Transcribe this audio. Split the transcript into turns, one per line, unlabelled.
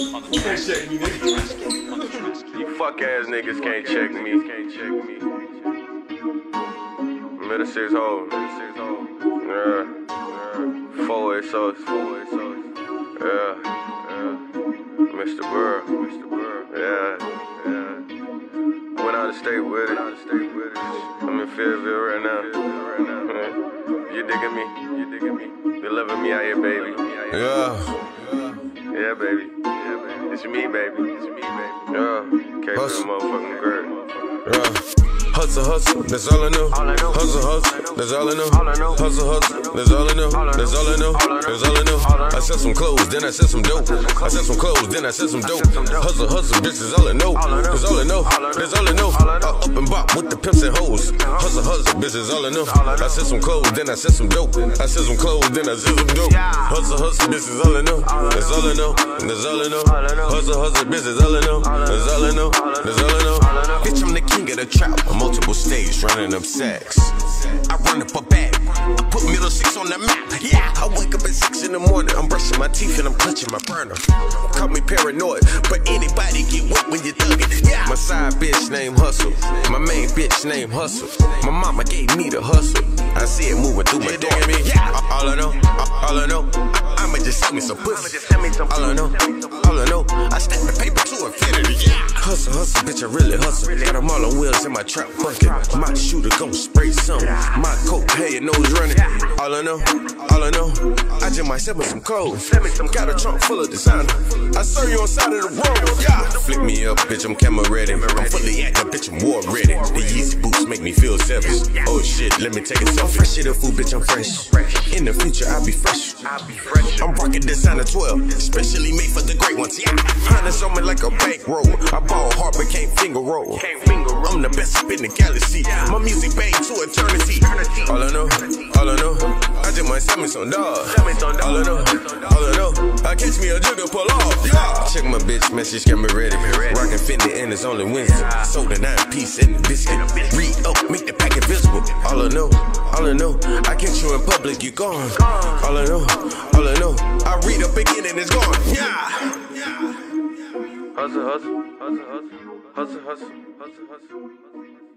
Can't check me, nigga.
You fuck ass niggas can't check me. Middle six hole. Yeah. 4 sauce. Yeah. Mr. Burr. Yeah. Went out of state with it. I'm in Fayetteville right now. You digging me? You loving me out here, baby? Yeah, baby. It's me, baby. Yeah. Can't feel motherfucking great.
Yeah. Hustle, that's all I know. Hustle, that's all I know. Hustle, that's all I know. That's all I know. That's all I know. I sell some clothes, then I sell some dope. I sell some clothes, then I sell some dope. Hustle, bitch, is all I know. That's all I know. That's all I know. Up and bop with the pimps and hoes. Hustle, bitch, is all I know. I sell some clothes, then I sell some dope. I sell some clothes, then I sell some dope. Hustle, bitch, is all I know. That's all I know. That's all I know. Hustle, bitch, is all I know. That's all I know. That's all I know. Bitch, I'm the king of the trap. Multiple stages, running up sacks. I run up a bag, I put middle six on the map. Yeah, I wake up at 6 in the morning. I'm brushing my teeth and I'm clutching my burner. Call me paranoid, but anybody get wet when you thuggin'. Yeah, my side bitch named Hustle. My main bitch named Hustle. My mama gave me the hustle. I see it moving through my door. Yeah, all I know, I'ma just send me some pussy. All I know, I stack the paper to infinity. Yeah, hustle, bitch, I really hustle. Got them all on wheels in my trap bucket. My shooter gon' spray some. My coke, hey, your nose running. All I know, I just might sell me some clothes. Got a trunk full of designer. I serve you on side of the road. Yeah, flip me up, bitch, I'm camera ready. I'm fully active, bitch, I'm war ready. The Yeezy boots make me feel savage. Oh shit, let me take a selfie. I'm fresh to the food, bitch, I'm fresh. In the future, I'll be fresh. I'm rocking designer 12, especially made for the great ones. Yeah, harness on me like a bankroll. I ball hard but can't finger roll. I'm the best up in the galaxy. My music bang to eternity. All I know, I just might sell me some dog. All I know, I catch me a jigger pull off. Yeah. Check my bitch message, got me ready. Rockin' Fendi and it's only Wednesday. Sold a 9-piece and a biscuit. Read up, make the packet visible. All I know, I catch you in public, you gone. All I know, I read up again and it's gone. Yeah. Hustle.